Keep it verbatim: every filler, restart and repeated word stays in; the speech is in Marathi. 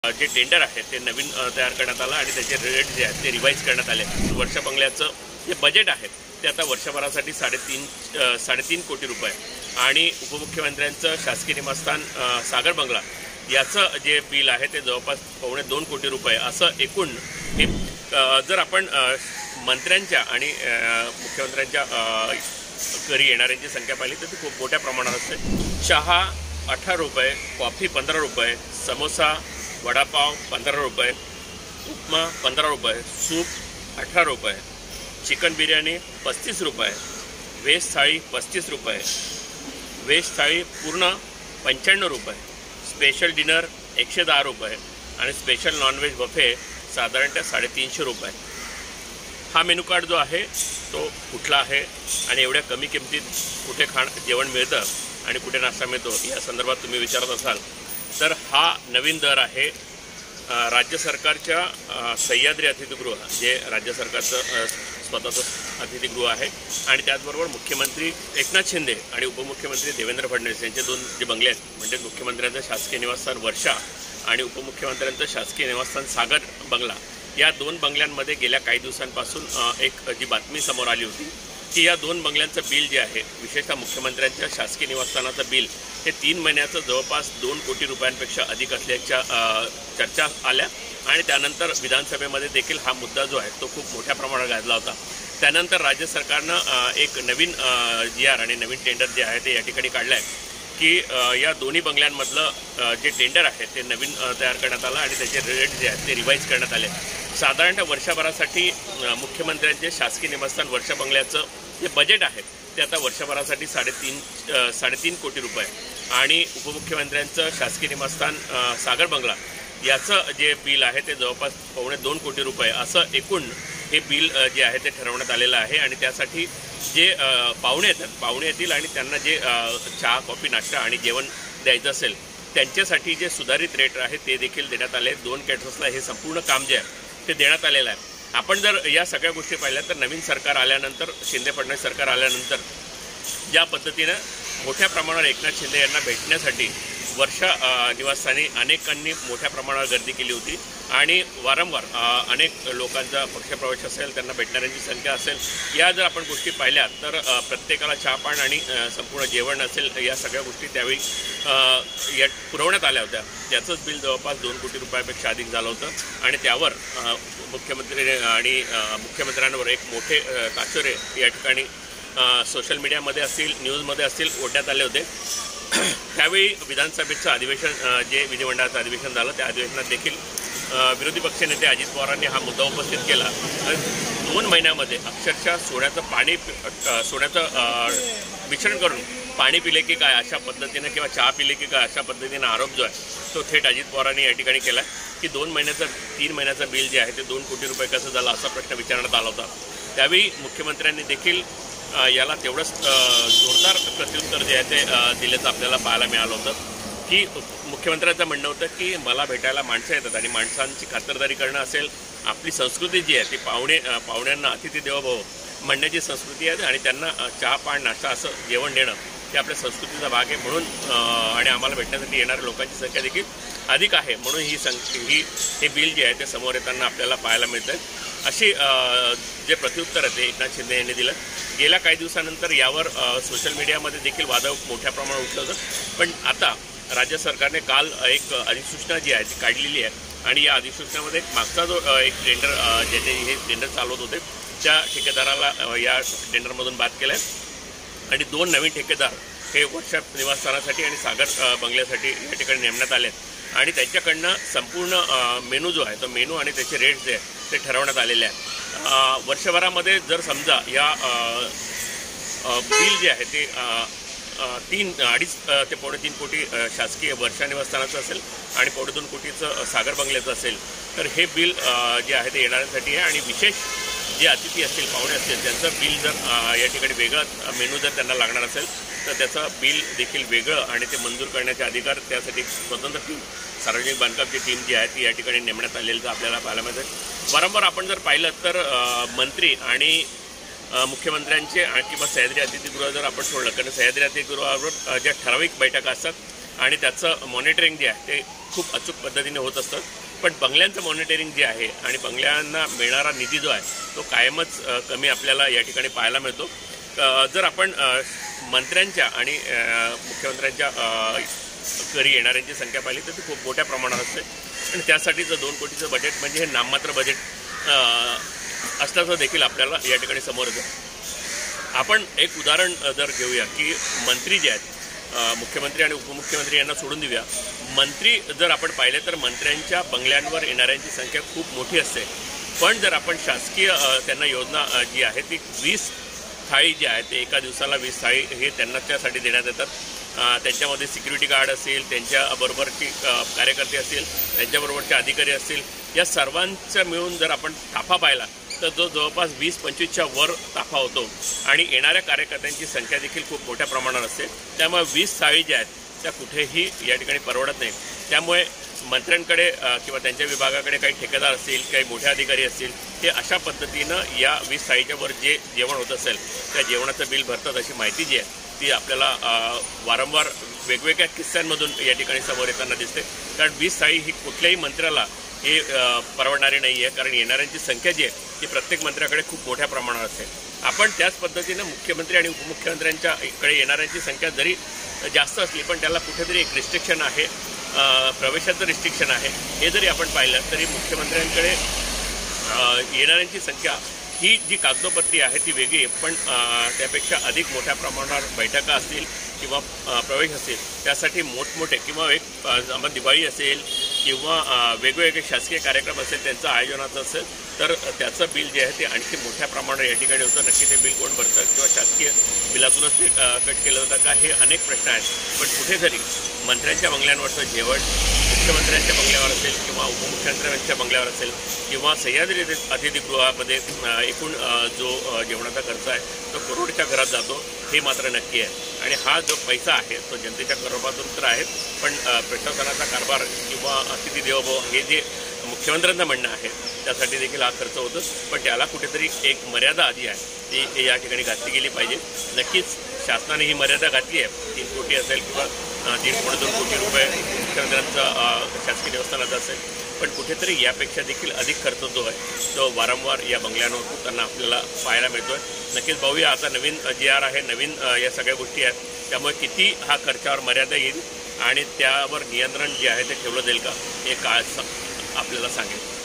जे टेंडर आहे ते नवीन तयार करण्यात आलं आणि त्याचे रेट जे आहेत ते रिवाईज करण्यात आले। वर्ष बंगल्याचं जे बजेट आहे ते आता वर्षभरासाठी साडेतीन साडेतीन कोटी रुपये आणि उपमुख्यमंत्र्यांचं शासकीय निवासस्थान सागर बंगला याचं जे बिल आहे ते जवळपास पावणे दोन कोटी रुपये असं एकूण हे जर आपण मंत्र्यांच्या आणि मुख्यमंत्र्यांच्या घरी येणाऱ्यांची संख्या पाहिली तर ती खूप मोठ्या प्रमाणात असते। चहा अठरा रुपये, कॉफी पंधरा रुपये, समोसा वडापाव पंधरा रुपये, उपमा पंधरा रुपये, सूप अठरा रुपये, चिकन बिर्याणी पस्तीस रुपये, व्हेज थाळी पस्तीस रुपये, व्हेज थाळी पूर्ण पंच्याण्णव रुपये, स्पेशल डिनर एकशे दहा रुपये आणि स्पेशल नॉनव्हेज बफे साधारणतः साडेतीनशे रुपये। हा मेनू कार्ड जो आहे तो कुठला आहे आणि एवढ्या कमी किमतीत कुठे खाण जेवण मिळतं आणि कुठे नाश्ता मिळतो या संदर्भात तुम्ही विचारत असाल तर हा नवीन दर आहे राज्य सरकारच्या सह्याद्री अतिथीगृह जे राज्य सरकारचं स्वतःचं अतिथीगृह आहे आणि त्याचबरोबर मुख्यमंत्री एकनाथ शिंदे आणि उपमुख्यमंत्री देवेंद्र फडणवीस यांचे दोन जे बंगले आहेत म्हणजे मुख्यमंत्र्यांचं शासकीय निवासस्थान वर्षा आणि उपमुख्यमंत्र्यांचं शासकीय निवासस्थान सागर बंगला या दोन बंगल्यांमध्ये गेल्या काही दिवसांपासून एक जी बातमी समोर आली होती की या दोन बंगल्यांचं बिल जे आहे विशेषतः मुख्यमंत्र्यांच्या शासकीय निवासस्थानाचं बिल हे तीन महिन्याचं जवळपास दोन कोटी रुपयांपेक्षा अधिक असल्याच्या चर्चा आल्या आणि त्यानंतर विधानसभेमध्ये देखील हा मुद्दा जो आहे तो खूप मोठ्या प्रमाणात गाजला होता। त्यानंतर राज्य सरकारनं एक नवीन जी आर आणि नवीन टेंडर जे आहे ते या ठिकाणी काढलं आहे की या दोन्ही बंगल्यांमधलं जे टेंडर आहे ते नवीन तयार करण्यात आलं आणि त्याचे रेट जे आहेत ते रिवाईज करण्यात आले। साधारणतः वर्षभरासाठी मुख्यमंत्र्यांचे शासकीय निवासस्थान वर्षा बंगल्याचं जे बजेट आहे ते आता वर्षभरासाठी साडेतीन साडेतीन कोटी रुपये आणि उपमुख्यमंत्र्यांचं शासकीय निवासस्थान सागर बंगला याचं जे बिल आहे ते जवळपास पावणे दोन कोटी रुपये असं एकूण हे बिल जे आहे ते ठरवण्यात आलेलं आहे आणि त्यासाठी जे पाहुणे येतात पाहुणे येतील आणि त्यांना जे चहा कॉफी नाश्ता आणि जेवण द्यायचं असेल त्यांच्यासाठी जे सुधारित रेट आहे ते देखील देण्यात आले। दोन कॅटर्सला हे संपूर्ण काम जे आहे ते देण्यात आलेलं आहे। आपण जर या सगळ्या गोष्टी पाहिल्या तर नवीन सरकार आल्यानंतर शिंदे फडणवीस सरकार आल्यानंतर ज्या पद्धतीनं मोठ्या प्रमाणावर एकनाथ शिंदे यांना भेटण्यासाठी वर्षा निवासस्थानी अनेकांनी मोठ्या प्रमाणावर गर्दी केली होती आणि वारंवार अनेक लोकांचा पक्षप्रवेश असेल त्यांना भेटणाऱ्यांची संख्या असेल या जर आपण गोष्टी पाहिल्या तर प्रत्येकाला चहापान आणि संपूर्ण जेवण असेल या सगळ्या गोष्टी त्यावेळी या पुरवण्यात आल्या होत्या। त्याचंच बिल जवळपास दोन कोटी रुपयापेक्षा अधिक झालं होतं आणि त्यावर मुख्यमंत्री आणि मुख्यमंत्र्यांवर एक मोठे ताशेरे या ठिकाणी सोशल मीडियामध्ये असतील न्यूजमध्ये असतील ओढण्यात आले होते। त्यावेळी विधानसभेचं अधिवेशन जे विधिमंडळाचं अधिवेशन झालं त्या अधिवेशनात देखील विरोधी पक्षनेते अजित पवारांनी हा मुद्दा उपस्थित केला। दोन महिन्यामध्ये अक्षरशः सोन्याचं पाणी सोन्याचं मिश्रण करून पाणी पिले की काय अशा पद्धतीनं किंवा चहा पिले की काय अशा पद्धतीनं आरोप जो आहे तो थेट अजित पवारांनी या ठिकाणी केला की दोन महिन्याचं तीन महिन्याचं बिल जे आहे ते दोन कोटी रुपये कसं झालं असा प्रश्न विचारण्यात आला होता। त्यावेळी मुख्यमंत्र्यांनी देखील याला तेवढंच जोरदार प्रत्युत्तर जे आहे ते दिल्याचं आपल्याला पाहायला मिळालं होतं की मुख्यमंत्र्यांचं म्हणणं होतं की मला भेटायला माणसं येतात आणि माणसांची खातरदारी करणं असेल आपली संस्कृती जी आहे ती पाहुणे पाहुण्यांना अतिथी देवो भव म्हणण्याची संस्कृती आहे आणि त्यांना चहा पान नाश्ता असं जेवण देणं हे आपल्या संस्कृतीचा भाग आहे म्हणून आणि आम्हाला भेटण्यासाठी येणाऱ्या लोकांची संख्या देखील अधिक आहे म्हणून ही सं ही हे बिल जे आहे ते समोर येताना आपल्याला पाहायला मिळतं आहे। अशी जे प्रत्युत्तर आहे ते एकनाथ शिंदे यांनी दिलं। गेल्या काही दिवसानंतर यावर सोशल मीडियामध्ये देखील वाद मोठ्या प्रमाणात उठलं होतं पण आता राज्य सरकारने काल एक अधिसूचना जी आहे ती काढलेली आहे आणि या अधिसूचनेमध्ये मागचा जो एक टेंडर ज्याचे हे टेंडर चालवत होते त्या ठेकेदाराला या टेंडरमधून बाद केलं आहे आणि दोन नवीन ठेकेदार हे वर्षा निवासस्थानासाठी आणि सागर बंगल्यासाठी या ठिकाणी नेमण्यात आले आणि त्यांच्याकडनं संपूर्ण मेनू जो आहे तो मेनू आणि त्याचे रेट जे आहे ते ठरवण्यात आलेले आहे। वर्षभरामध्ये जर समजा या बिल जे आहे ते तीन अडीच ते पावणे तीन कोटी शासकीय वर्षा निवासस्थानाचं असेल आणि पावणे दोन कोटीचं सागर बंगल्याचं असेल तर हे बिल जे आहे ते येणाऱ्यांसाठी आहे आणि विशेष जे अतिथी असतील पाहुणे असतील त्यांचं बिल जर या ठिकाणी वेगळं मेनू जर त्यांना लागणार असेल तर त्याचं बिल देखील वेगळं आणि ते मंजूर करण्याचे अधिकार त्यासाठी स्वतंत्र टीम सार्वजनिक बांधकामची टीम जी आहे ती या ठिकाणी नेमण्यात आलेलं आपल्याला पाहायला मिळतं। वारंवार आपण जर पाहिलं तर मंत्री आणि मुख्यमंत्र्यांचे किंवा सह्याद्री अतिथीगृह जर आपण सोडलं कारण सह्याद्री अतिथीगृहावर ज्या ठराविक बैठका असतात आणि त्याचं मॉनिटरिंग जे आहे ते खूप अचूक पद्धतीने होत असतं. पण बंगल्यांचं मॉनिटरिंग जे आहे आणि बंगल्यांना मिळणारा निधी जो आहे तो कायमच कमी आपल्याला या ठिकाणी पाहायला मिळतो. जर आपण मंत्र्यांच्या आणि मुख्यमंत्र्यांच्या घरी येणाऱ्यांची संख्या पाहिली तर ती खूप मोठ्या प्रमाणात असते आणि त्यासाठीचं दोन कोटीचं बजेट म्हणजे हे नाममात्र बजेट असल्याचं देखील आपल्याला या ठिकाणी समोर येतं. आपण एक उदाहरण जर घेऊया की मंत्री जे आहेत मुख्यमंत्री आणि उपमुख्यमंत्री यांना सोडून देऊया. मंत्री जर आपण पाहिले तर मंत्र्यांच्या बंगल्यांवर येणाऱ्यांची संख्या खूप मोठी असते. पण जर आपण शासकीय त्यांना योजना जी आहे ती वीस थाळी जी आहे ते एका दिवसाला वीस थाळी हे त्यांना त्यासाठी देण्यात येतात. त्यांच्यामध्ये सिक्युरिटी गार्ड असेल, त्यांच्याबरोबरची कार्यकर्ते असतील, त्यांच्याबरोबरचे अधिकारी असतील, या सर्वांचा मिळून जर आपण ताफा पाहिला तर जो जवळपास वीस पंचवीसच्या वर ताफा होतो आणि येणाऱ्या कार्यकर्त्यांची संख्या देखील खूप मोठ्या प्रमाणात असते. त्यामुळे वीस थाळी ज्या आहेत त्या कुठेही या ठिकाणी परवडत नाही. त्यामुळे मंत्र्यांकडे किंवा त्यांच्या विभागाकडे काही ठेकेदार असतील, काही मोठे अधिकारी असतील, ते अशा पद्धतीनं या वीस थाळीच्या वर जे जेवण होत असेल त्या जेवणाचं बिल भरतात अशी माहिती जी आहे ती आपल्याला वारंवार वेगवेगळ्या किस्स्यांमधून या ठिकाणी समोर येताना दिसते. कारण वीस थाळी ही कुठल्याही मंत्र्याला हे परवडणारी नाही आहे, कारण येणाऱ्यांची संख्या जी आहे ती प्रत्येक मंत्र्याकडे खूप मोठ्या प्रमाणात असते. आपण त्याच पद्धतीनं मुख्यमंत्री आणि उपमुख्यमंत्र्यांच्या इकडे येणाऱ्यांची संख्या जरी जास्त असली पण त्याला कुठेतरी एक रिस्ट्रिक्शन आहे, प्रवेशाचं रिस्ट्रिक्शन आहे. हे जरी आपण पाहिलं तरी मुख्यमंत्र्यांकडे येणाऱ्यांची संख्या ही जी कागदोपत्री आहे ती वेगळी आहे, पण त्यापेक्षा अधिक मोठ्या प्रमाणावर बैठका असतील किंवा प्रवेश असेल त्यासाठी मोठमोठे किंवा एक दिवाळी असेल किंवा वेगवेगळे शासकीय कार्यक्रम असेल त्यांचं आयोजनाचं असेल तर त्याचं बिल जे आहे ते आणखी मोठ्या प्रमाणावर या ठिकाणी होतं. नक्की ते बिल कोण भरतं किंवा शासकीय बिलातूनच ते कट केलं जातं का हे अनेक प्रश्न आहेत. पण कुठेतरी मंत्र्यांच्या बंगल्यांवरचं जेवण मुख्यमंत्र्यांच्या बंगल्यावर असेल किंवा उपमुख्यमंत्र्यांच्या बंगल्यावर असेल किंवा सह्याद्री अतिथीगृहामध्ये एकूण जो जेवणाचा खर्च आहे तो करोडच्या घरात जातो हे मात्र नक्की आहे. आणि हा जो पैसा आहे तो जनतेच्या करोबातून तर आहे, पण प्रशासनाचा कारभार किंवा अतिथी देवो हे जे मुख्यमंत्र्यांचं म्हणणं आहे त्यासाठी देखील हा खर्च होतो. पण त्याला कुठेतरी एक मर्यादा आधी आहे ती या ठिकाणी घातली गेली पाहिजे. नक्कीच शासनाने ही मर्यादा घातली आहे. तीन कोटी असेल किंवा दीड कोटी दोन कोटी रुपये मुख्यमंत्र्यांचा शासकीय देवस्थानाचा असेल, पण कुठेतरी यापेक्षा देखील अधिक खर्च जो आहे तो वारंवार या बंगल्यांवर होताना आपल्याला पाहायला मिळतो आहे. नक्कीच पाहूया आता नवीन जी आर आहे, नवीन या सगळ्या गोष्टी आहेत, त्यामुळे किती हा खर्चावर मर्यादा येईल आणि त्यावर नियंत्रण जे आहे ते ठेवलं जाईल का हे काळ आपल्याला सांगेल.